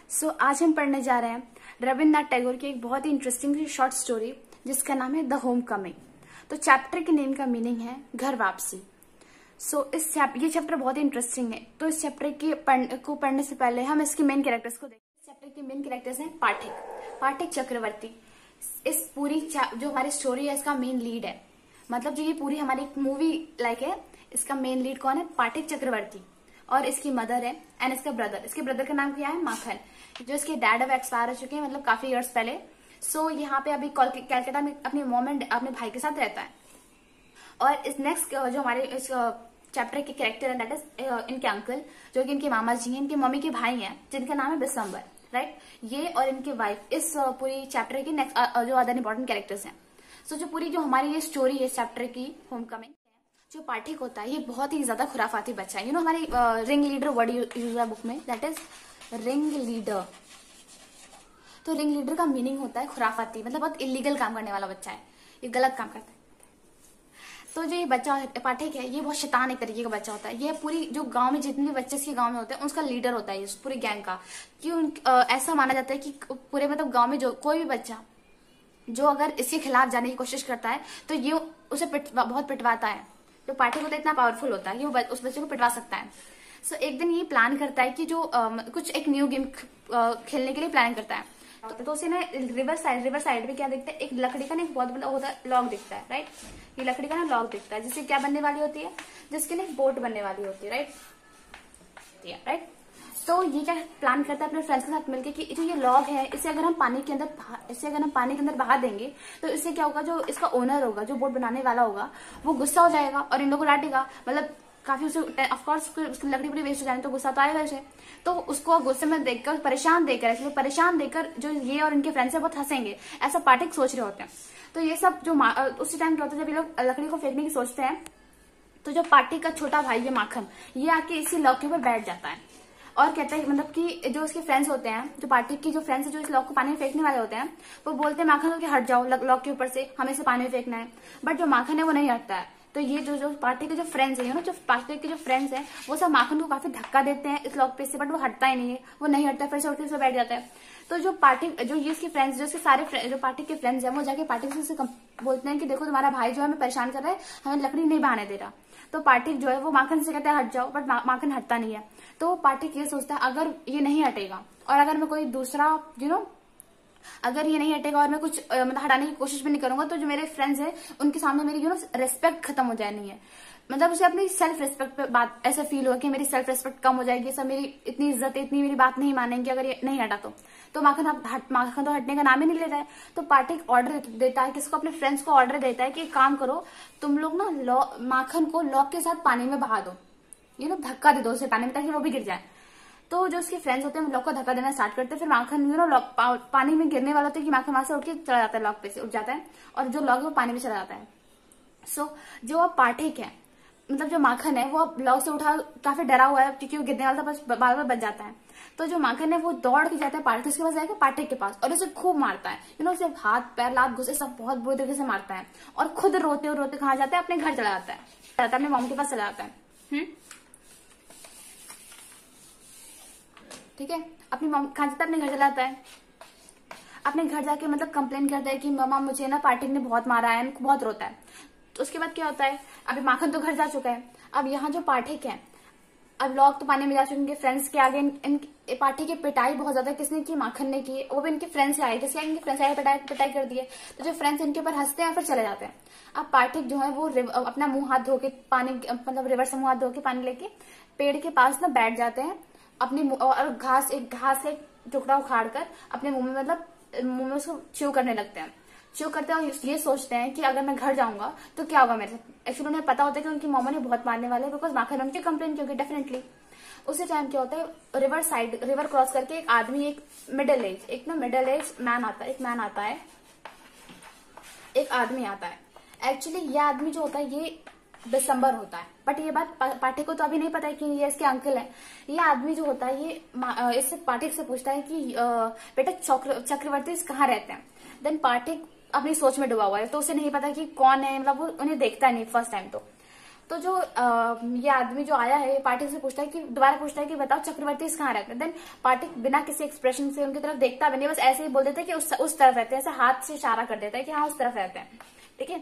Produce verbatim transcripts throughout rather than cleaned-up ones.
सो so, आज हम पढ़ने जा रहे हैं रविन्द्रनाथ टैगोर की एक बहुत ही इंटरेस्टिंग सी शॉर्ट स्टोरी जिसका नाम है द होम कमिंग। तो चैप्टर के नेम का मीनिंग है घर वापसी। सो so, इस चैप ये चैप्टर बहुत ही इंटरेस्टिंग है। तो इस चैप्टर के पढ़, को पढ़ने से पहले हम इसके मेन कैरेक्टर्स को देखें। इस चैप्टर के मेन कैरेक्टर्स हैं पाठक पाठक चक्रवर्ती। इस पूरी जो हमारी स्टोरी है इसका मेन लीड है। मतलब जो ये पूरी हमारी मूवी लाइक है, इसका मेन लीड कौन है? पाठक चक्रवर्ती। और इसकी मदर है एंड इसका ब्रदर। इसके ब्रदर का नाम क्या है? माखन। जो इसके डैड अब एक्सपायर हो चुके हैं, मतलब काफी इयर्स पहले। सो so, यहाँ पे अभी कैलकाटा में अपनी मॉम एंड अपने भाई के साथ रहता है। और इस नेक्स्ट जो हमारे इस चैप्टर के कैरेक्टर है दैट इज इनके अंकल, जो कि इनके मामा जी हैं, इनके मम्मी के भाई हैं, जिनका नाम है बिसम्बर। राइट, ये और इनके वाइफ इस पूरी चैप्टर के नेक्स्ट जो अदर इंपॉर्टेंट कैरेक्टर्स हैं। सो so, जो पूरी जो हमारी ये स्टोरी है इस चैप्टर की होम कमिंग, जो पाठक होता है ये बहुत ही ज्यादा खुराफाती बच्चा है। यू नो हमारी रिंग लीडर वर्ड यूज है बुक में, दैट इज रिंग लीडर। तो रिंग लीडर का मीनिंग होता है खुराफाती, मतलब बहुत इलीगल काम करने वाला बच्चा है, ये गलत काम करता है। तो जो ये बच्चा पाठक है ये बहुत शैतान एक तरीके का बच्चा होता है। ये पूरी जो गांव में जितने भी बच्चे इसके गांव में होते हैं उसका लीडर होता है, पूरी गैंग का। क्यों ऐसा माना जाता है कि पूरे मतलब गाँव में जो कोई भी बच्चा जो अगर इसके खिलाफ जाने की कोशिश करता है तो ये उसे पिट, बहुत पिटवाता है। तो पाठक होता है इतना पावरफुल होता है कि वो उस बच्चे को पिटवा सकता है। सो so, एक दिन ये प्लान करता है कि जो आ, कुछ एक न्यू गेम खेलने के लिए प्लान करता है। तो, तो उसे ना रिवर साइड रिवर साइड पे क्या दिखता है? एक लकड़ी का ना एक बहुत बड़ा होता है लॉक दिखता है। राइट, ये लकड़ी का ना लॉक दिखता है जिससे क्या बनने वाली होती है? जिसके लिए बोट बनने वाली होती है। राइट राइट तो ये क्या प्लान करता है अपने फ्रेंड्स के साथ मिलकर कि जो ये लॉग है इसे अगर हम पानी के अंदर इसे अगर हम पानी के अंदर बहा देंगे तो इससे क्या होगा? जो इसका ओनर होगा, जो बोट बनाने वाला होगा, वो गुस्सा हो जाएगा और इन लोगों को डांटेगा। मतलब काफी उसे ऑफकोर्स उसकी लकड़ी बड़ी वेस्ट हो जाए तो गुस्सा तो आएगा उसे। तो उसको गुस्से में देखकर परेशान देखकर इसलिए परेशान देखकर जो ये और इनके फ्रेंड्स है बहुत हंसेंगे, ऐसा पाठक सोच रहे होते हैं। तो ये सब जो उसी टाइम क्या होता है जब ये लोग लकड़ी को फेंकने की सोचते हैं तो जो पाठक का छोटा भाई है माखन, ये आके इसी लॉक के ऊपर बैठ जाता है और कहता है मतलब कि जो उसके फ्रेंड्स होते हैं, जो पाठक की जो फ्रेंड्स है जो इस लॉक को पानी में फेंकने वाले होते हैं, वो बोलते हैं माखन को कि हट जाओ लॉक के ऊपर से, हमें इसे पानी में फेंकना है। बट जो माखन है वो नहीं हटता है। तो ये जो जो पाठक के जो फ्रेंड्स है ना जो पाठक के जो फ्रेंड्स हैं वो सब माखन को काफी धक्का देते हैं इस लॉक पे से, बट वो हटता ही नहीं है, वो नहीं हटता, फिर से उठ के बैठ जाता है। तो जो पाठक जो ये इसके फ्रेंड्स जो इसके सारे जो पाठक के फ्रेंड्स हैं वो जाके पाठक से बोलते हैं कि देखो तुम्हारा भाई जो है हमें परेशान कर रहा है, हमें लकड़ी नहीं बहाने दे रहा। तो पाठक जो है वो माखन से कहता है हट जाओ, बट माखन हटता नहीं है। तो पाठक ये सोचता है अगर ये नहीं हटेगा और अगर मैं कोई दूसरा यू नो अगर ये नहीं हटेगा और मैं कुछ मतलब हटाने की कोशिश भी नहीं करूंगा तो जो मेरे फ्रेंड्स हैं उनके सामने मेरी यू नो रेस्पेक्ट खत्म हो जानी है। मतलब उसे अपनी सेल्फ रेस्पेक्ट पे बात ऐसा फील हुआ कि मेरी सेल्फ रेस्पेक्ट कम हो जाएगी, सब मेरी इतनी इज्जत है, इतनी मेरी बात नहीं मानेंगे अगर ये नहीं हटा तो। तो माखन हट माखन तो हटने का नाम ही नहीं लेता है। तो पाठक ऑर्डर देता है, किसको? अपने फ्रेंड्स को ऑर्डर देता है कि एक काम करो, तुम लोग ना लॉ माखन को लॉक के साथ पानी में बहा दो, यू नो धक्का दे दो उसे पानी में ताकि वो भी गिर जाए। तो जो उसके फ्रेंड्स होते हैं वो लॉक को धक्का देना स्टार्ट करते हैं। फिर माखन यू नो लॉक पानी में गिरने वाला होता है कि माखन वहां से उठ के चला जाता है, लॉक पे से उठ जाता है और जो लॉक है वो पानी में चला जाता है। सो so, जो अब पाठक है मतलब जो माखन है वो अब लॉक से उठा काफी डरा हुआ है क्योंकि वो गिरने वाला था, बस बार बार बच जाता है। तो जो माखन है वो दौड़ के जाता है पाठक उसके पास, जाएगा पाठक के पास और उसे खूब मारता है, यू नो उसे हाथ पैर लात घुसे सब बहुत बुरी तरीके से मारता है और खुद रोते और रोते कहाँ जाता है? अपने घर चला जाता है, अपने मॉम के पास चला जाता है। हम्म ठीक है, अपनी मॉम कहाँ जाता है? अपने घर चला जाता है। अपने घर जाके मतलब कंप्लेन करता है कि मामा मुझे ना पाठक ने बहुत मारा है, बहुत रोता है। तो उसके बाद क्या होता है? अभी माखन तो घर जा चुका है, अब यहाँ जो पाठक है अब लॉक तो पानी में जा चुके, इनके फ्रेंड्स के आगे इन, इन पाठक की पिटाई बहुत ज्यादा किसने की? माखन ने की, वो भी इनके फ्रेंड्स से आए, किसके आगे? इनके फ्रेंड्स आए पिटाई पिटाई कर दिए। तो जो फ्रेंड्स इनके ऊपर हंसते हैं फिर चले जाते हैं। अब पाठक जो है वो अपना मुंह हाथ धो के पानी मतलब रिवर से मुंह हाथ धो के पानी लेके पेड़ के पास ना बैठ जाते हैं अपने और घास एक घास एक टुकड़ा उखाड़ कर अपने मुंह में मतलब मुंह में उसको च्यू करने लगते हैं। च्यू करते हैं और ये सोचते हैं कि अगर मैं घर जाऊंगा तो क्या होगा मेरे साथ। एक्चुअली उन्हें पता होता है कि उनकी मम्मा ने बहुत मारने वाले हैं बिकॉज माखन उनकी कंप्लेन क्योंकि डेफिनेटली उसी टाइम क्या होता है रिवर साइड रिवर क्रॉस करके एक आदमी एक मिडिल एज एक ना मिडिल एज मैन आता है एक मैन आता है एक आदमी आता है। एक्चुअली ये आदमी जो होता है ये दिसंबर होता है, बट ये बात पाठक को तो अभी नहीं पता है कि ये इसके अंकल है। ये आदमी जो होता है ये इससे पाठक से पूछता है कि बेटा चक्रवर्ती कहाँ रहते हैं। देन पाठक अपनी सोच में डूबा हुआ है तो उसे नहीं पता कि कौन है, मतलब वो उन्हें देखता नहीं फर्स्ट टाइम। तो तो जो आ, ये आदमी जो आया है, पार्टिक से पूछता है कि दोबारा पूछता है कि बताओ चक्रवर्ती कहाँ रहते हैं। देन पार्टिक बिना किसी एक्सप्रेशन से उनकी तरफ देखता भी नहीं, बस ऐसे ही बोल देता है कि उस, उस तरफ रहते हैं, ऐसे हाथ से इशारा कर देता है कि हाँ उस तरफ रहते हैं। ठीक है,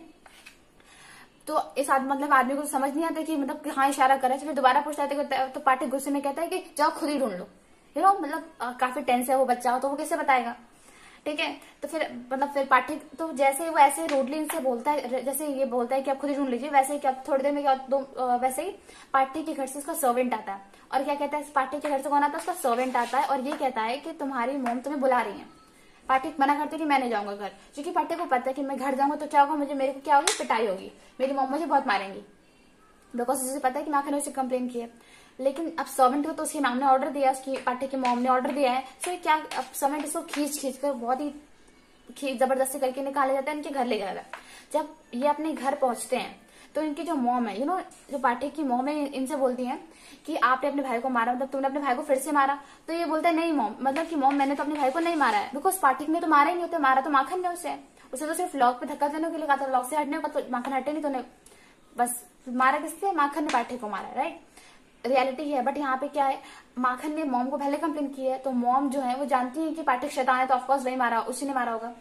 तो इस आदमी मतलब आदमी को समझ नहीं आता कि मतलब हाँ इशारा कर रहा है। फिर दोबारा पूछता है तो पार्टिक गुस्से में कहता है कि जाओ खुद ही ढूंढ लो। यू नो मतलब काफी टेंस है वो बच्चा, तो वो कैसे बताएगा। ठीक है, तो फिर मतलब फिर पाठक तो जैसे वो ऐसे रूडली इनसे बोलता है, जैसे ये बोलता है कि आप खुद ही ढूंढ लीजिए, वैसे ही क्या थोड़ी देर में क्या दो वैसे ही पार्टी के घर से उसका सर्वेंट आता है और क्या कहता है, पार्टी के घर से कौन आता है, उसका सर्वेंट आता है और ये कहता है कि तुम्हारी मॉम तुम्हें बुला रही है। पार्टिक मना करते कि मैं नहीं जाऊंगा घर, क्योंकि पार्टिक को पता है कि मैं घर जाऊंगा तो क्या होगा, मुझे मेरे को क्या होगी, पिटाई होगी, मेरी मॉम मुझे बहुत मारेंगी, बिकॉज उसे पता है कि माखन ने उसे कंप्लेन की है। लेकिन अब सर्वेंट को तो उसकी मैम ने ऑर्डर दिया, उसकी पार्टी की मॉम ने ऑर्डर दिया है, तो क्या अब सर्वेंट इसको खींच खींच कर बहुत ही जबरदस्ती करके निकाले जाता है, इनके घर ले जाता है। जब ये अपने घर पहुंचते हैं तो इनकी जो मॉम है, यू नो जो पार्टी की मॉम है, इनसे बोलती है कि आपने अपने भाई को मारा, मतलब तुमने अपने भाई को फिर से मारा। तो ये बोलता है नहीं मॉम, मतलब कि मॉम मैंने तो अपने भाई को नहीं मारा है, बिकॉज पार्टी ने तो मारा ही नहीं होता, मारा तो माखन ने उसे उसे तो सिर्फ लॉक पे धक्का देने के लिए कहा था, लॉक से हटने का, तो माखन हटे नहीं, तो बस मारा किससे, माखन ने पार्टी को मारा, राइट, रियलिटी है। बट यहाँ पे क्या है, माखन ने मॉम को पहले कंप्लेन की है, तो मॉम जो है वो जानती है कि पार्टी शैतान है, तो ऑफकोर्स वही मारा, उसी ने मारा होगा।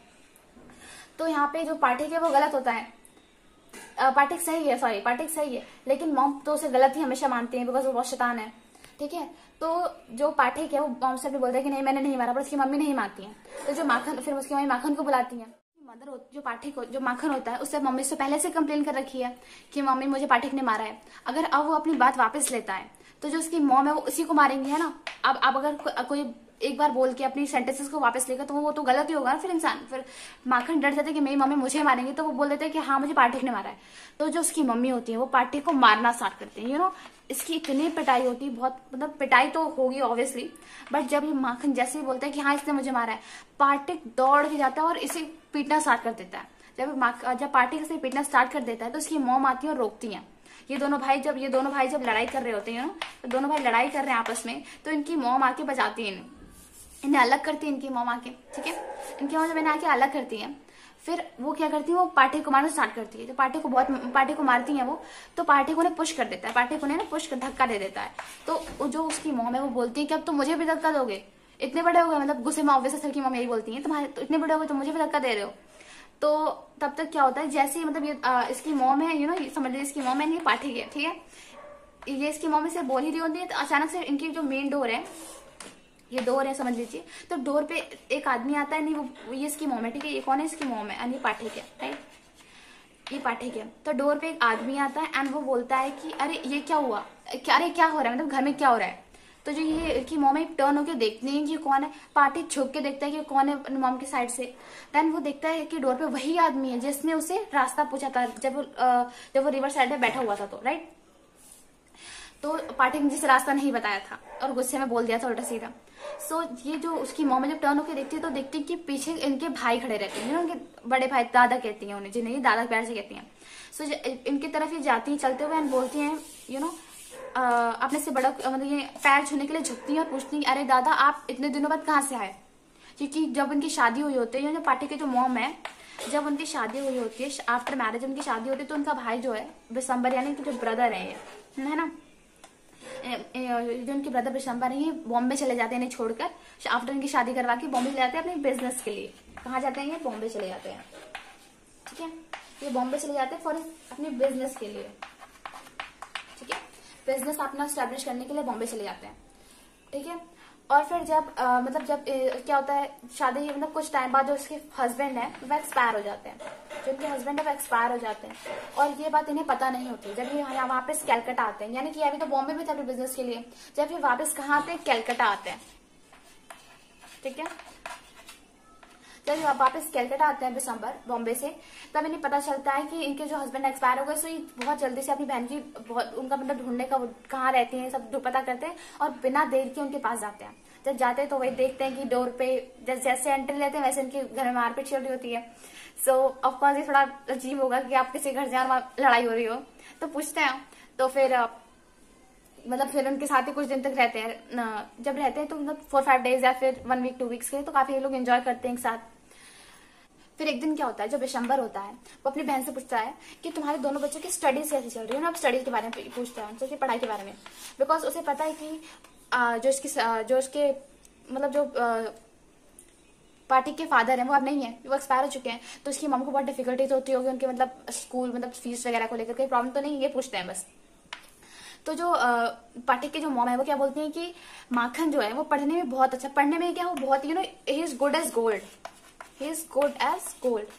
तो यहाँ पे जो पार्टी है वो गलत होता है, पार्टिक सही है, सॉरी पार्टिक सही है, लेकिन मॉम तो उसे गलत ही हमेशा मानती है, बिकॉज वो बहुत शैतान है। ठीक है, तो जो पार्टिक है वो मॉम से भी बोलता है कि नहीं मैंने नहीं मारा, पर उसकी मम्मी नहीं मानती है। तो जो माखन, फिर उसकी मम्मी माखन को बुलाती है। मदर जो पार्टिक जो माखन होता है उससे मम्मी से पहले से कंप्लेन कर रखी है कि मम्मी मुझे पार्टिक ने मारा है। अगर अब वो अपनी बात वापस लेता है तो जो उसकी मॉम है वो उसी को मारेंगी, है ना। अब अब अगर को, कोई एक बार बोल के अपनी सेंटेंसेस को वापस लेगा तो वो तो गलत ही होगा ना फिर इंसान। फिर माखन डर जाता है कि मेरी मम्मी मुझे मारेंगी, तो वो बोल देते हैं कि हाँ मुझे पार्टिक ने मारा है। तो जो उसकी मम्मी होती है वो पार्टिक को मारना स्टार्ट करते हैं, यू नो। इसकी इतनी पिटाई होती है, बहुत मतलब पिटाई तो होगी ऑब्वियसली, बट जब ये माखन जैसे ही बोलता है कि हाँ इसने मुझे मारा है, पार्टिक दौड़ के जाता है और इसे पीटना स्टार्ट कर देता है। जब जब पार्टिक इसे पीटना स्टार्ट कर देता है तो उसकी मॉम आती है और रोकती है। ये दोनों भाई जब ये दोनों भाई जब लड़ाई कर रहे होते हैं ना, तो दोनों भाई लड़ाई कर रहे हैं आपस में, तो इनकी मॉम आके बचाती है, इन्हें इन्हें अलग करती है इनकी मॉम आके। ठीक है, इनकी मॉम जब इन्हें आके अलग करती है, फिर वो क्या करती है, वो पार्टी को मारना स्टार्ट करती है। तो पार्टी को बहुत पार्टी को मारती है वो, तो पार्टी को उन्हें पुश कर देता है, पार्टी को उन्हें ना पुश कर धक्का दे देता है। तो जो उसकी मॉम है वो बोलती है कि अब तो मुझे भी धक्का दोगे, इतने बड़े हो गए, मतलब गुस्से में ऑब्वियसली सर की मॉम यही बोलती है, तुम्हारे तो इतने बड़े हो गए तो मुझे भी धक्का दे रहे हो। तो तब तक क्या होता है, जैसे ही मतलब ये आ, इसकी मॉम है, यू नो समझ लीजिए इसकी मॉम है, ये पार्टी है, ठीक है, ये इसकी मॉम से बोल ही रही होती है, तो अचानक से इनकी जो मेन डोर है, ये डोर है समझ लीजिए, तो डोर पे एक आदमी आता है, नहीं वो ये इसकी मॉम है, ठीक है, ये कौन है, इसकी मॉम है, ये पाठक है, राइट, ये पाठक है। तो डोर पे एक आदमी आता है एंड वो बोलता है कि अरे ये क्या हुआ, क्या अरे क्या हो रहा है, मतलब घर में क्या हो रहा है। तो जो ये इसकी मॉम है टर्न होकर देखती है कि कौन है, पार्टी छुप के देखता है कि कौन है मॉम की साइड से। देन वो देखता है कि डोर पे वही आदमी है जिसने उसे रास्ता पूछा था जब वो जब वो रिवर साइड में बैठा हुआ था, तो राइट। तो पार्टी ने जिसे रास्ता नहीं बताया था और गुस्से में बोल दिया था उल्टा सीधा। सो so, ये जो उसकी मॉम जब टर्न होकर देखती है तो देखती है कि पीछे इनके भाई खड़े रहते हैं, उनके बड़े भाई, दादा कहती हैं उन्हें, जिन्हें दादा प्यार से कहती हैं। सो so, इनकी तरफ ये जाती है चलते हुए एंड बोलती हैं, यू नो अपने से बड़ा, मतलब ये पैर छूने के लिए झुकती है और पूछती है अरे दादा आप इतने दिनों बाद कहाँ से आए। क्योंकि जब उनकी शादी हुई होती है, जो पार्टी की जो मॉम है, जब उनकी शादी हुई होती है, आफ्टर मैरिज उनकी शादी होती है, तो उनका भाई जो है विशंबर, यानी कि जो ब्रदर है, है ना, जो उनके ब्रदर विशंबर है, ये बॉम्बे चले जाते हैं इन्हें छोड़कर, आफ्टर इनकी शादी करवा के बॉम्बे चले जाते हैं अपने बिजनेस के लिए। कहाँ जाते हैं, ये बॉम्बे चले जाते हैं, ठीक है, ये बॉम्बे चले जाते हैं फॉर अपने बिजनेस के लिए, ठीक है, बिजनेस अपना स्टैब्लिश करने के लिए बॉम्बे चले जाते हैं, ठीक है। और फिर जब आ, मतलब जब ए, क्या होता है, शादी मतलब कुछ टाइम बाद जो उसके हस्बैंड है वो एक्सपायर हो जाते हैं, जो उनके हस्बैंड है वो एक्सपायर हो जाते हैं, और ये बात इन्हें पता नहीं होती। जब ये यहाँ वापस कैलकाटा आते हैं, यानी कि अभी तो बॉम्बे में थे अपने बिजनेस के लिए, जब ये वापस कहाँ आते हैं, कैलकाटा आते हैं, ठीक है। जब ये वापस कैलकाटा आते हैं दिसंबर बॉम्बे से, तब इन्हें पता चलता है कि इनके जो हस्बैंड एक्सपायर हो गए। सो ये बहुत जल्दी से अपनी बहन की बहुत उनका मतलब ढूंढने का, कहाँ रहती है सब पता करते हैं और बिना देर के उनके पास जाते हैं। जब जाते हैं तो वही देखते हैं कि डोर पे जैसे एंट्री लेते हैं वैसे इनके घर में मारपीट चल रही होती है। सो ऑफकोर्स ये थोड़ा अजीब होगा कि आप किसी घर जाए वहां लड़ाई हो रही हो, तो पूछते हैं। तो फिर मतलब फिर उनके साथ ही कुछ दिन तक रहते हैं, जब रहते हैं तो मतलब फोर फाइव डेज या फिर वन वीक टू वीक्स के लिए, तो काफी लोग एंजॉय करते हैं एक साथ। फिर एक दिन क्या होता है, जो विशंबर होता है वो अपनी बहन से पूछता है कि तुम्हारे दोनों बच्चों की स्टडीज कैसी चल रही है ना। अब स्टडीज के बारे में पूछता है उनसे, पढ़ाई के बारे में, बिकॉज उसे पता है कि आ, जो इसकी जो इसके मतलब जो आ, पार्टी के फादर हैं वो अब नहीं है, वो एक्सपायर हो चुके हैं, तो उसकी मम को बहुत डिफिकल्टीज होती होगी उनके मतलब स्कूल मतलब फीस वगैरह को लेकर, कोई प्रॉब्लम तो नहीं, ये पूछते हैं बस। तो जो पाठक की जो मॉम है वो क्या बोलती है कि माखन जो है वो पढ़ने में बहुत अच्छा, पढ़ने में क्या वो बहुत you know he is good as gold, he is good as gold,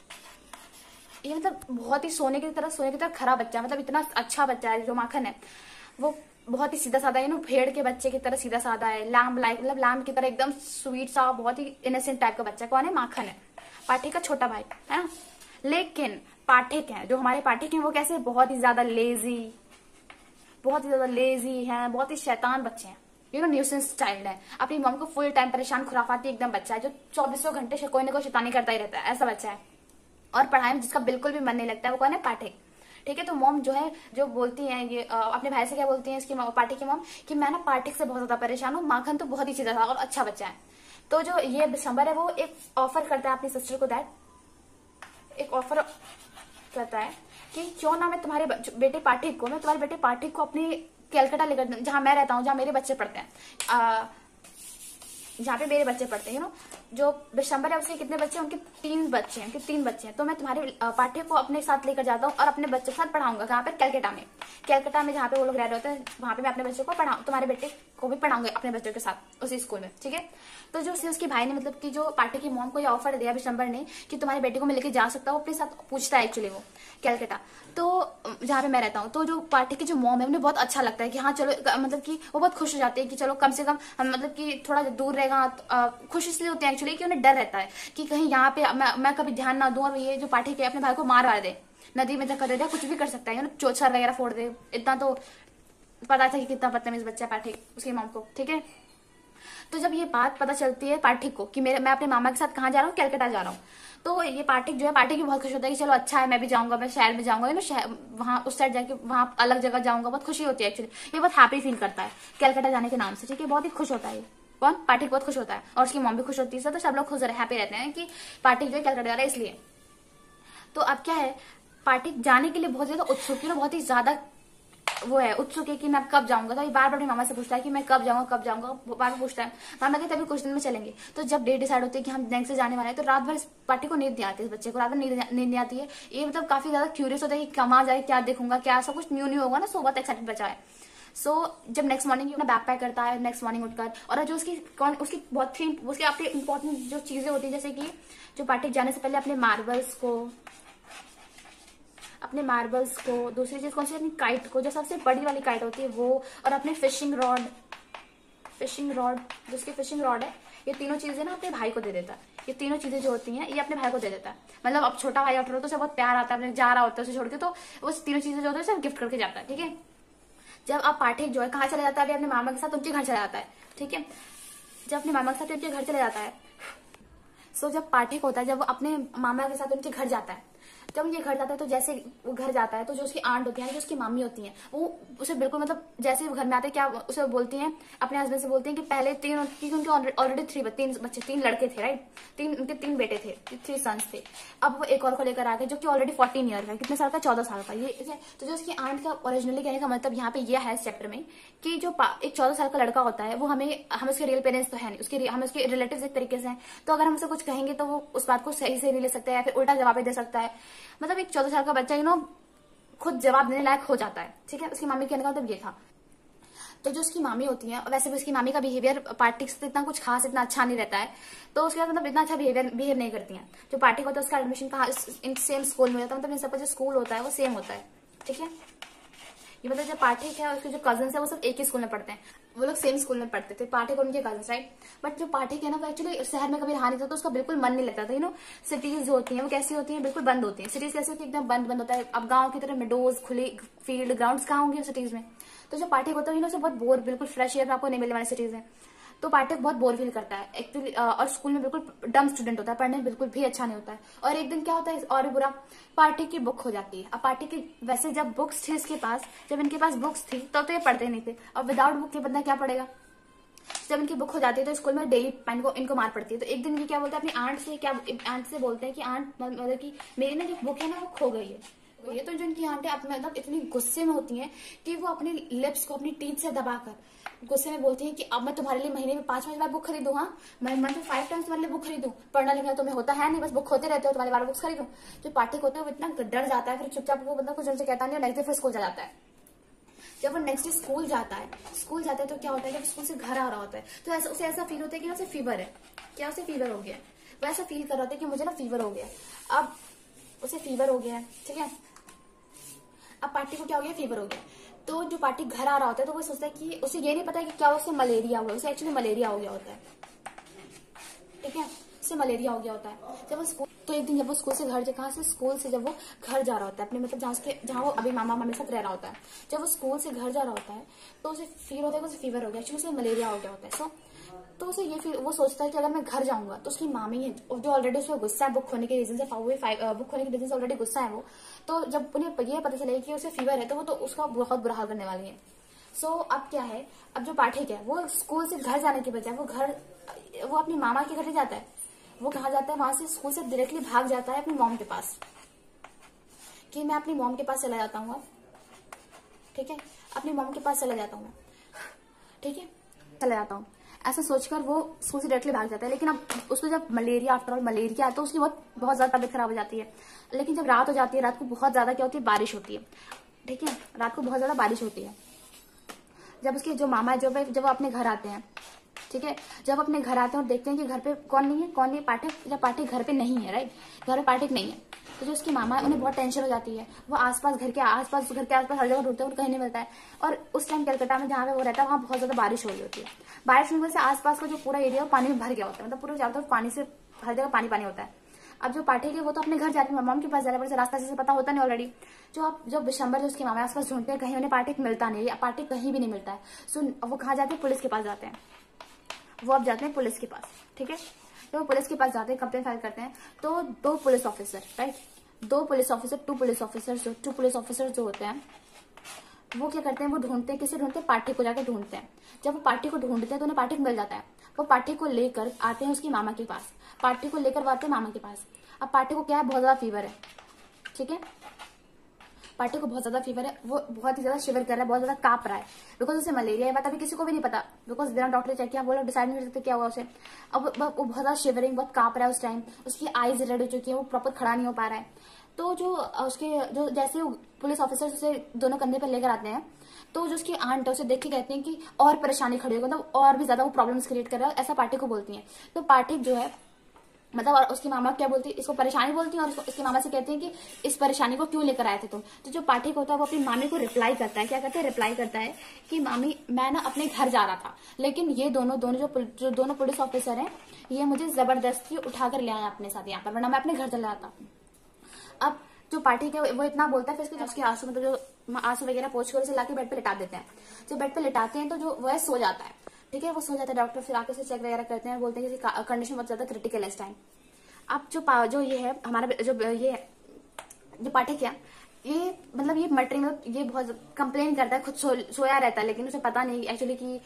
ये मतलब बहुत ही सोने की तरह सोने की तरह खरा बच्चा है, मतलब इतना अच्छा बच्चा है जो माखन है, वो बहुत ही सीधा साधा है ना, भेड़ के बच्चे की तरह सीधा साधा है, लाम लाइक मतलब लाम की तरह एकदम स्वीट सा, बहुत ही इनोसेंट टाइप का बच्चा। कौन है? माखन है, पाठक का छोटा भाई है ना। लेकिन पाठक है जो हमारे पाठक हैं वो कैसे, बहुत ही ज्यादा लेजी, बहुत ही ज्यादा लेजी है, बहुत ही शैतान बच्चे हैं, यू नो न्यूसेंस चाइल्ड है, अपनी मम को फुल टाइम परेशान खुराफाती एकदम बच्चा है, जो चौबीसों घंटे से कोई ना कोई शैतानी करता ही रहता है, ऐसा बच्चा है। और पढ़ाई में जिसका बिल्कुल भी मन नहीं लगता है वो कौन है? पाठक। ठीक है, तो मॉम जो है जो बोलती है ये आ, अपने भाई से क्या बोलती है इसकी पाठक की मॉम कि मैं ना पाठक से बहुत ज्यादा परेशान हूँ, माखन तो बहुत ही सीधा था और अच्छा बच्चा है। तो जो ये विशंबर है वो एक ऑफर करता है अपनी सिस्टर को, दैट एक ऑफर करता है कि क्यों ना मैं तुम्हारे बेटे पाठक को मैं तुम्हारे बेटे पाठक को अपनी कलकत्ता लेकर, जहां मैं रहता हूँ, जहां मेरे बच्चे पढ़ते हैं, जहाँ पे मेरे बच्चे पढ़ते हैं, यू नो जो विशंबर है उसके कितने बच्चे हैं? उनके तीन बच्चे हैं, उनके तीन बच्चे हैं। तो मैं तुम्हारे पाठक को अपने साथ लेकर जाता हूँ और अपने बच्चों के साथ पढ़ाऊंगा। कहाँ पे? कलकत्ता में। कलकत्ता में जहाँ पे वो लोग रह रहे होते हैं वहां पे मैं अपने बच्चों को पढ़ाऊँ, तुम्हारे बेटे को भी पढ़ाऊंगा अपने बच्चों के साथ उसी स्कूल में। ठीक है, तो जो उसके भाई ने मतलब कि जो पाठक की मॉम को ये ऑफर दिया विशंबर ने कि तुम्हारे बेटे को मैं लेके जा सकता हूँ अपने साथ, पूछता है एक्चुअली वो कलकत्ता, तो जहाँ पे मैं रहता हूँ। तो जो पाठक की जो मॉम है उन्हें बहुत अच्छा लगता है कि हाँ चलो, मतलब कि वो बहुत खुश हो जाते हैं कि चलो कम से कम हम मतलब कि थोड़ा दूर रहेगा। तो खुश इसलिए होते हैं एक्चुअली कि उन्हें डर रहता है कि कहीं यहाँ पे मैं, मैं कभी ध्यान ना दूं और ये जो पाठक है अपने भाई को मार वार दे, नदी में धक्का दे दे, कुछ भी कर सकता है, चोचर वगैरह फोड़ दे। इतना तो पता था कि कितना बदतमीज बच्चा पाठक उसकी मॉम को। ठीक है, तो जब ये बात पता चलती है पाठक को कि मेरे मैं अपने मामा के साथ कहाँ जा रहा हूँ, कलकत्ता जा रहा हूँ, तो ये पाठक जो है पाठक भी बहुत खुश होता है कि चलो अच्छा है मैं भी जाऊंगा, मैं शहर में जाऊंगा, ना शहर वहाँ उस साइड जाके वहाँ अलग जगह जाऊंगा, बहुत खुशी होती है एक्चुअली, ये बहुत हैप्पी फील करता है कलकत्ता जाने के नाम से। ठीक है, बहुत ही खुश होता है। कौन? पाठक बहुत खुश होता है और उसकी मॉम भी खुश होती है, तो सब लोग खुश हैप्पी रहते हैं कि पाठक जो है कलकत्ता जा रहा है इसलिए। तो अब क्या है, पाठक जाने के लिए बहुत ज्यादा उत्सुक है, बहुत ही ज्यादा वो है उत्सुक है कि मैं कब जाऊंगा। तो ये बार बार अपनी मामा से पूछता है कि मैं कब जाऊंगा कब जाऊंगा, बार बार पूछता है। मामा कहते अभी कुछ दिन में चलेंगे। तो जब डेट डिसाइड होती है कि हम बैंक से जाने वाले हैं, तो रात भर इस पार्टी को नींद नहीं आती है, इस बच्चे को रात भर नींद नींद नहीं आती है। ये मतलब काफी ज्यादा क्यूरियस होता है कि कहाँ जाए, क्या देखूंगा, क्या सब कुछ न्यू न्यू होगा ना, सो बहुत एक्साइटेड बचा है। सो so, जब नेक्स्ट मॉर्निंग अपना बैग पैक करता है, नेक्स्ट मॉर्निंग उठकर, और जो उसकी उसकी बहुत थी उसके आपके इंपॉर्टेंट जो चीजें होती है, जैसे कि जो पार्टी जाने से पहले अपने मार्बल्स को अपने मार्बल्स को दूसरी चीज कौन सी, अपनी काइट को, जो सबसे बड़ी वाली काइट होती है वो, और अपने फिशिंग रॉड फिशिंग रॉड जो उसकी फिशिंग रॉड है, ये तीनों चीजें ना अपने भाई को दे देता है। ये तीनों चीजें जो होती हैं ये अपने भाई को दे देता है। मतलब अब छोटा भाई उठ रहा हो तो उसे बहुत प्यार आता है, जा रहा होता है उसे छोड़ के, तो वो तीनों चीजें जो होती है सब गिफ्ट करके जाता है। ठीक है, जब आप पाठक जो है कहाँ चला जाता है, अपने मामा के साथ उनके घर चला जाता है। ठीक है, जब अपने मामा के साथ उनके घर चला जाता है, सो जब पाठक होता है जब वो अपने मामा के साथ उनके घर जाता है, जब ये घर जाता है तो जैसे वो घर जाता है तो जो उसकी आंट होती है, जो उसकी मामी होती हैं, वो उसे बिल्कुल मतलब जैसे वो घर में आते हैं क्या उसे बोलती हैं, अपने हस्बैंड से बोलती हैं कि पहले तीन, क्योंकि उनके ऑलरेडी थ्री तीन बच्चे तीन लड़के थे, राइट, तीन उनके तीन बेटे थे, थ्री सन्स थे। अब वो एक और को लेकर आ गए जो कि ऑलरेडी फोर्टीन ईयर का, कितने साल का, चौदह साल का। ये तो जो उसकी आंट का ओरिजिनली कहने का मतलब यहाँ पे यह है इस चैप्टर में कि जो एक चौदह साल का लड़का होता है वो हमें हम उसके रियल पेरेंट्स तो है नहीं, उसके हम उसके रिलेटिव्स एक तरीके से हैं, तो अगर हम उसे कुछ कहेंगे तो वो उस बात को सही से नहीं ले सकता है या फिर उल्टा जवाब दे सकता है। मतलब एक चौदह साल का बच्चा यू नो खुद जवाब देने लायक हो जाता है। ठीक है, उसकी मामी कहने का मतलब ये था। तो जो उसकी मामी होती है, वैसे भी उसकी मामी का बिहेवियर पार्टी से इतना कुछ खास इतना अच्छा नहीं रहता है, तो उसके बाद मतलब इतना अच्छा बिहेवियर बिहेव नहीं करती हैं। जो पार्टी होता है उसका एडमिशन कहाँ इन सेम स्कूल में होता है, मतलब इन सबका जो स्कूल होता है वो सेम होता है। ठीक है, ये मतलब जो पाठक है उसके जो कजन्स है वो सब एक ही स्कूल में पढ़ते हैं, वो लोग सेम स्कूल में पढ़ते थे, पाठक और उनके कजन्स, राइट। बट जो पाठक है ना वो एक्चुअली शहर में कभी रहा नहीं था, तो उसका बिल्कुल मन नहीं लगता था। यू नो सिटीज होती हैं वो कैसी होती हैं, बिल्कुल बंद होती हैं। सिटीज कैसी होती है, एकदम बंद बंद होता है। अब गाँव की तरह मेडोज खुले फील्ड ग्राउंड्स कहाँ होंगे सिटीज में, तो जो पाठक होता है उसे बहुत बोर, बिल्कुल फ्रेश एयर आपको नहीं मिलने वाली सिटीज में, तो पाठक बहुत बोर फील करता है एक्चुअली। और स्कूल में बिल्कुल डम स्टूडेंट होता है, पढ़ने में बिल्कुल भी अच्छा नहीं होता है। और एक दिन क्या होता है और बुरा, पाठक की बुक हो जाती है। अब पाठक की वैसे जब बुक्स थे इसके पास, जब इनके पास बुक्स थी तब तो ये पढ़ते नहीं थे, और विदाउट बुक के बंदा क्या पढ़ेगा। जब इनकी बुक हो जाती है तो स्कूल में डेली इनको इनको मार पड़ती है। तो एक दिन ये क्या बोलते हैं अपनी आंट से, क्या आंट से बोलते हैं कि आंट मतलब कि मेरी ना जो बुक है ना वो खो गई है। तो ये तो जो इनकी आंट है मतलब इतनी गुस्से में होती हैं कि वो अपनी लिप्स को अपनी टीथ से दबाकर गुस्से में बोलती है कि अब मैं तुम्हारे लिए महीने में पांच पांच बार बुक खरीदूं, हाँ मैं मंथ में फाइव टाइम्स तुम्हारे लिए बुक खरीदूं, पढ़ना लिखना तुम्हें होता है नहीं, बस बुक होते रहते हो, तुम्हारे बार बुक्स खरीदूं। जो पाठक होता है वो इतना डर जाता है, फिर चुपचाप वो मतलब कुछ उनसे कहता नहीं, नेक्स्ट डे फिर स्कूल चला जाता है। जब वो नेक्स्ट डे स्कूल जाता है स्कूल जाता है तो क्या होता है, जब स्कूल से घर आ रहा होता है तो ऐसा उसे ऐसा फील होता है कि उसे फीवर है, क्या उसे फीवर हो गया, वो ऐसा फील कर रहा था कि मुझे ना फीवर हो गया। अब उसे फीवर हो गया है, ठीक है। अब पार्टी को क्या हो गया, फीवर हो गया। तो जो पार्टी घर आ रहा होता है तो वो सोचता है कि उसे ये नहीं पता है कि क्या उसे मलेरिया हुआ, उसे एक्चुअली मलेरिया हो गया होता है, ठीक है, उसे मलेरिया हो गया होता है। जब वो स्कूल तो एक दिन जब वो स्कूल से घर कहाँ से स्कूल से जब वो घर जा रहा होता है अपने मतलब जहाँ उसके जहाँ वो अभी मामा मामी के साथ रह रहा होता है, जब वो स्कूल से घर जा रहा होता है तो उसे फील होता है कि उसे फीवर हो गया, एक्चुअली उसे मलेरिया हो गया होता है। सो तो उसे ये फील वो सोचता है कि अगर मैं घर जाऊंगा तो उसकी मामी है जो ऑलरेडी उसमें गुस्सा है बुक होने के रीजन से, बुक होने के रीजन से ऑलरेडी गुस्सा है वो, तो जब उन्हें ये पता चलेगा कि उसे फीवर है तो वो तो उसका बहुत बुरा हाल करने वाली है। सो so, अब क्या है, अब जो पाठक है वो स्कूल से घर जाने के बजाय वो घर वो अपनी मामा के घर नहीं जाता है, वो कहाँ जाता है, वहां से स्कूल से डायरेक्टली भाग जाता है अपनी मॉम के पास कि मैं अपनी मॉम के पास चला जाता हूँ, ठीक है, अपनी मॉम के पास चला जाता हूँ, ठीक है, चला जाता हूँ। ऐसा सोचकर वो स्कूल से डायरेक्टली भाग जाता है। लेकिन अब उसको जब मलेरिया आफ्टर ऑल मलेरिया है तो उसकी बहुत बहुत ज्यादा तबीयत खराब हो जाती है। लेकिन जब रात हो जाती है, रात को बहुत ज्यादा क्या होती है, बारिश होती है, ठीक है, रात को बहुत ज्यादा बारिश होती है। जब उसके जो मामा है जो जब वो अपने घर आते हैं, ठीक है, जब अपने घर आते हैं और देखते हैं कि घर पे कौन नहीं है, कौन नहीं, पाठक, जब पाठक घर पे नहीं है, राइट, घर पे पाठक नहीं है, तो जो उसकी मामा है उन्हें बहुत टेंशन हो जाती है। वो आसपास घर के आसपास घर के आसपास हर जगह ढूंढते हैं, उनको कहीं नहीं मिलता है। और उस टाइम कलकत्ता में जहाँ पे वो रहता है वहाँ बहुत ज्यादा बारिश हो रही होती है। बारिश होने से आसपास का जो पूरा एरिया वो पानी में भर गया होता है, मतलब पूरा ज्यादा पानी से हर जगह पानी पानी होता है। अब जो पाठक है वो तो अपने घर जाते हैं, मामा के पास जा रहे हैं, रास्ता से पता होता नहीं ऑलरेडी। जो आप जो विशंबर जो उसके मामा आसपास ढूंढते हैं, कहीं उन्हें पाठक मिलता नहीं, पाठक कहीं भी नहीं मिलता है। सो वो कहाँ जाते हैं, पुलिस के पास जाते हैं। वो अब जाते हैं पुलिस के पास, ठीक है, जब वो पुलिस के पास जाते हैं, कंप्लेन फाइल करते हैं, तो दो पुलिस ऑफिसर, राइट, दो police officer two police officer जो टू पुलिस ऑफिसर जो होते हैं वो क्या करते हैं, वो ढूंढते हैं, किसे ढूंढते हैं, पाठक को जाकर ढूंढते हैं। जब वो पाठक को ढूंढते हैं तो उन्हें पाठक मिल जाता है। वो पाठक को लेकर आते हैं उसकी मामा के पास, पाठक को लेकर वो आते हैं मामा के पास। अब पाठक को क्या है, बहुत ज्यादा फीवर है, ठीक है, पाठक को बहुत ज्यादा फीवर है, वो बहुत ही ज्यादा शिवर कर रहा है, बहुत ज्यादा कांप रहा है, बिकॉज उसे मलेरिया है। बात अभी किसी को भी नहीं पता, बिकॉज बिना डॉक्टर चेक किया वो लोग डिसाइड नहीं कर सकते क्या हुआ उसे। अब वो बहुत ज्यादा शिवरिंग, बहुत कांप रहा है उस टाइम, उसकी आईज रेड हो चुकी है, वो प्रॉपर खड़ा नहीं हो पा रहा है। तो जो उसके जो जैसे पुलिस ऑफिसर उसे दोनों कंधे पर लेकर आते हैं तो जो उसकी आंट है उसे देख के कहते हैं कि और परेशानी खड़ी होगी, मतलब और भी ज्यादा वो प्रॉब्लम्स क्रिएट कर रहा है, ऐसा पाठक को बोलती है। तो पाठक जो है मतलब और उसकी मामा क्या बोलती है, इसको परेशानी बोलती है, और इसकी मामा से कहती है कि इस परेशानी को क्यों लेकर आए थे तुम। तो जो पाठक होता है वो अपनी मामी को रिप्लाई करता है, क्या कहते हैं, रिप्लाई करता है कि मामी मैं ना अपने घर जा रहा था, लेकिन ये दोनों दोनों जो जो दोनों पुलिस ऑफिसर हैं ये मुझे जबरदस्ती उठाकर ले आया अपने साथ यहाँ पर, वरना मैं अपने घर चला जाता। अब जो पाठक है वो इतना बोलता है, फिर उसके आंसू मतलब जो आंसू वगैरह पोंछ कर उसे लाके बेड पे लिटा देते हैं। जब बेड पे लिटाते हैं तो जो वह सो जाता है, ठीक है, वो सो जाता है। डॉक्टर फिर आके उसे चेक वगैरह करते हैं, बोलते हैं कि कंडीशन बहुत ज्यादा क्रिटिकल है इस टाइम। अब जो जो ये है हमारा जो ये जो पाठक है ये मतलब ये मटरी मतलब ये बहुत कंप्लेन करता है, खुद सो, सोया रहता है, लेकिन उसे पता नहीं एक्चुअली कि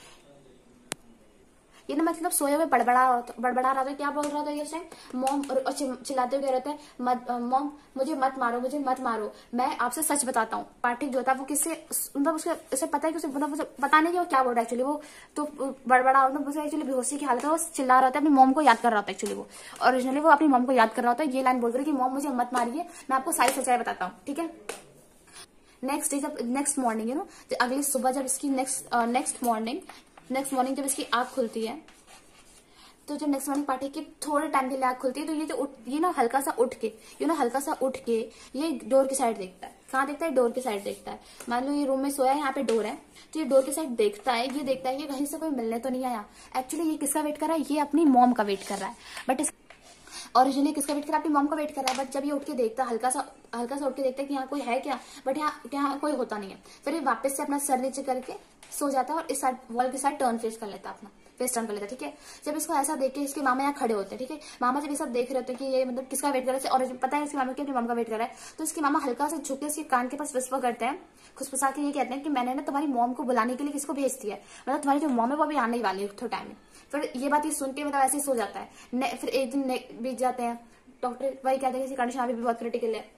ये ना मतलब सोए हुए बड़बड़ा बड़बड़ा रहा था। क्या बोल रहा था ये उस टाइम, मॉम, और चिल्लाते हुए कह रहे थे मत मॉम मुझे मत मारो, मुझे मत मारो, मैं आपसे सच बताता हूँ। पाठक जो था वो किससे मतलब उसके उसे पता है कि उसे मतलब उसे पता नहीं कि वो क्या बोल रहा है एक्चुअली, वो तो बड़बड़ा मतलब उसे एक्चुअली बेहोशी की हालत है, वो चिल्ला रहा था, अपनी मॉम को याद कर रहा था एक्चुअली, वो ओरिजिनली वो अपनी मॉम को याद कर रहा था। ये लाइन बोल रही कि मॉम मुझे मत मारिए, मैं आपको सारी सच्चाई बताता हूँ, ठीक है। नेक्स्ट डे जब नेक्स्ट मॉर्निंग है ना, अगली सुबह जब इसकी next next morning next morning जब इसकी आंख खुलती है, तो जब नेक्स्ट मॉर्निंग पाठक की थोड़े टाइम के लिए आंख खुलती है तो ये जो उठ ये ना हल्का सा उठ के ये ना हल्का सा उठ के ये डोर की साइड देखता है। कहाँ देखता है, डोर की साइड देखता है। मान लो ये रूम में सोया है, यहाँ पे डोर है, तो ये डोर की साइड देखता है, ये देखता है कि कहीं से कोई मिलने तो नहीं आया। एक्चुअली ये किसका वेट कर रहा है, ये अपनी मॉम का वेट कर रहा है, बट इस ओरिजिनली किसका वेट कर रहा है, अपनी मॉम का वेट कर रहा है। बट जब ये उठ के देखता है, हल्का सा हल्का सा उठ के देखता है कि यहाँ कोई है क्या, बट यहाँ यहाँ कोई होता नहीं है। फिर ये वापस से अपना सर नीचे करके सो जाता है और इस साइड वॉल के साइड टर्न फेस कर लेता है अपना, फेस टर्न कर लेता है। ठीक है, जब इसको ऐसा देख के इसके मामा यहाँ खड़े होते हैं। ठीक है, मामा जब ये सब देख रहे होते हैं कि ये मतलब किसका वेट कर रहे हैं और पता है इसके मामा की अपनी मामा का वेट कर रहा है, तो इसके मामा हल्का से झुक के इसके कान के पास विस्पर करते हैं, खुशफुसा के ये कहते हैं कि मैंने ना तुम्हारी मॉम को बुलाने के लिए किसको भेज दिया है, मतलब तुम्हारी जो मॉम है वो अभी आने ही वाली है थोड़े टाइम में। फिर ये बात ये सुन के मतलब ऐसे ही सो जाता है। फिर एक दिन बीत जाते हैं, डॉक्टर वही कहते हैं कि कंडीशन अभी भी बहुत क्रिटिकल है।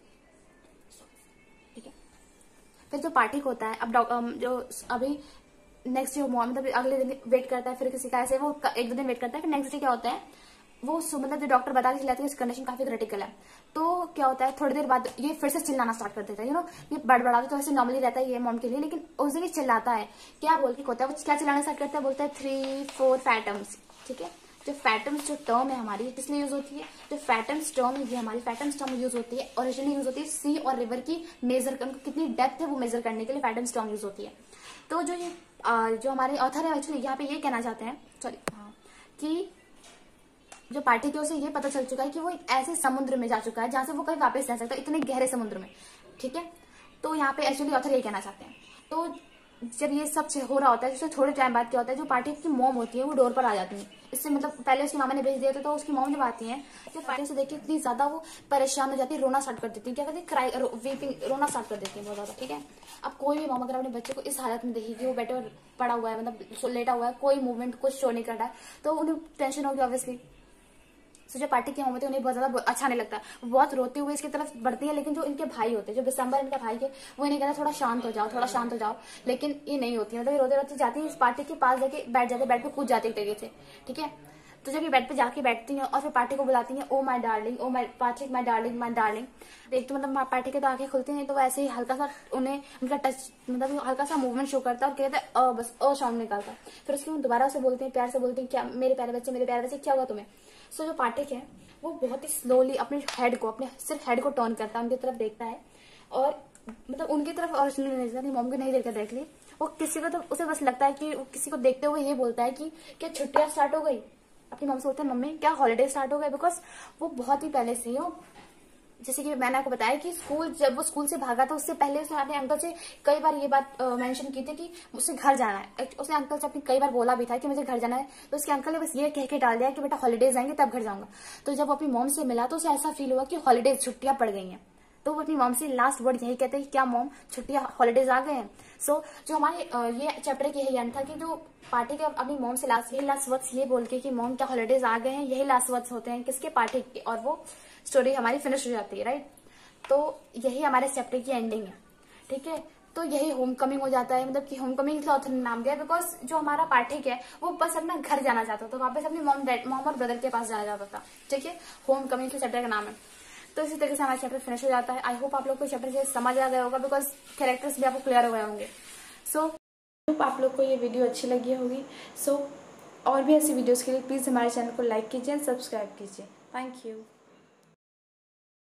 ठीक है, फिर जो पार्टी को होता है, अब जो अभी नेक्स्ट जो मतलब अगले दिन वेट करता है, फिर किसी का ऐसे वो एक दो दिन वेट करता है, फिर नेक्स्ट डे क्या होता है वो मतलब जो डॉक्टर बता के चिल्लाते हैं इस कंडीशन काफी क्रिटिकल है। तो क्या होता है थोड़ी देर बाद ये फिर से चिल्लाना स्टार्ट कर देता है, यू नो ये बड़बड़ाता तो ऐसे नॉर्मली रहता है ये मॉम के लिए, लेकिन उस दिन ये चिल्लाता है। क्या बोल के होता है वो, क्या चिल्लाना स्टार्ट करता है, बोलता है थ्री फोर फैटम्स। ठीक है, जो फैटम्स जो टर्म है हमारी किसलिए यूज होती है, जो फैटम्स टर्म है ये हमारी फैटम्स टर्म यूज होती है ओरिजिनली यूज होती है सी और रिवर की मेजर उनको कितनी डेप्थ है वो मेजर करने के लिए फैटम्स टर्म यूज होती है। तो जो ये जो हमारे ऑथर है एक्चुअली यहाँ पे ये कहना चाहते हैं सॉरी हाँ कि जो पार्टी के उसे ये पता चल चुका है कि वो एक ऐसे समुद्र में जा चुका है जहां से वो कहीं वापस जा सकता है, इतने गहरे समुद्र में। ठीक है, तो यहाँ पे एक्चुअली ऑथर ये कहना चाहते हैं। तो जब ये सब हो रहा होता है जिससे थोड़े टाइम बाद क्या होता है, जो पार्टी की मॉम होती है वो डोर पर आ जाती है। इससे मतलब पहले उसकी मामा ने भेज दिया था, तो उसकी मॉम जब आती है जो पार्टी से देखिए इतनी ज्यादा वो परेशान हो जाती है, रोना स्टार्ट कर देती है, क्या कहते हैं क्राई वीपिंग रोना स्टार्ट कर देती है बहुत ज्यादा। ठीक है, अब कोई भी मॉम अगर अपने बच्चे को इस हालत में देखेगी वो बेटे पड़ा हुआ है मतलब लेटा हुआ है, कोई मूवमेंट कुछ शो नहीं कर रहा है, तो उन्हें टेंशन होगी ऑब्वियसली। तो जो पार्टी की मॉम होती है उन्हें बहुत ज्यादा अच्छा नहीं लगता, बहुत रोते हुए इसकी तरफ बढ़ती है। लेकिन जो इनके भाई होते हैं, जो दिसंबर इनका भाई है, वो इन्हें कहता है थोड़ा शांत हो जाओ थोड़ा शांत हो जाओ, लेकिन ये नहीं होती, मतलब ये रोते रोते जाती है इस पार्टी के पास जाके बैठ जाते, बेड पे कूद जाती है तरीके से। ठीक है, तो जब ये बेड पे जाके बैठती हैं और फिर पार्टी को बुलाती हैं, oh my darling oh my party my darling my darling, एक तो मतलब पार्टी के तो आंखें खुलती हैं, तो वैसे ही हल्का सा उन्हें उनका टच मतलब हल्का सा मूवमेंट शो करता है और कहता है अ बस अ साउंड निकालता है। फिर उसके दोबारा से बोलते हैं, प्यार से बोलते हैं क्या मेरे प्यारे बच्चे मेरे प्यारे बच्चे क्या हुआ तुम्हें। सो जो पार्टी है वो बहुत ही स्लोली अपने हेड को अपने सिर्फ हेड को टर्न करता है, उनकी तरफ देखता है और मतलब उनकी तरफ ओरिजिनल मॉम को नहीं देखता डायरेक्टली, वो किसी को तो उसे बस लगता है कि वो किसी को देखते हुए ये बोलता है कि क्या छुट्टियां स्टार्ट हो गई। अपनी मॉम से बोलते हैं मम्मी क्या हॉलीडे स्टार्ट हो गए, बिकॉज वो बहुत ही पहले से हो, जैसे कि मैंने आपको बताया कि स्कूल जब वो स्कूल से भागा था उससे पहले उसने अपने अंकल से कई बार ये बात मेंशन की थी कि मुझे घर जाना है। उसने अंकल से अपनी कई बार बोला भी था कि मुझे घर जाना है, तो उसके अंकल ने बस ये कह के डाल दिया कि बेटा हॉलीडेज आएंगे तब घर जाऊंगा। तो जब वो अपनी मॉम से मिला तो उसे ऐसा फील हुआ कि हॉलीडेज छुट्टियां पड़ गई हैं, तो वो अपनी मॉम से लास्ट वर्ड यही कहते हैं क्या मॉम छुट्टियां हॉलीडेज आ गए हैं। सो so, जो हमारे ये चैप्टर की यही एंड था कि जो पार्टी के अपनी मॉम से लास्ट यही लास्ट वर्ड्स ये बोल के कि मॉम क्या हॉलीडेज आ गए हैं, यही लास्ट वर्ड्स होते हैं किसके पार्टी के, और वो स्टोरी हमारी फिनिश हो जाती है। राइट, तो यही हमारे चैप्टर की एंडिंग है। ठीक है, तो यही होम कमिंग हो जाता है, मतलब कि होम कमिंग इसलिए ऑथर ने नाम दिया बिकॉज जो हमारा पाठक है वो बस अपना घर जाना चाहता था, वापस अपनी मॉम डैड मॉम और ब्रदर के पास जाना चाहता था। ठीक है, होम कमिंग के चैप्टर का नाम है। तो इसी तरीके से हमारा चैप्टर फिनिश हो जाता है। आई होप आप लोग को चैप्टर से समझ आ गया होगा बिकॉज कैरेक्टर्स भी आपको क्लियर हो गए होंगे। सो होप आप लोग को ये वीडियो अच्छी लगी होगी। सो और भी ऐसी वीडियोस के लिए प्लीज हमारे चैनल को लाइक कीजिए एंड सब्सक्राइब कीजिए। Thank you.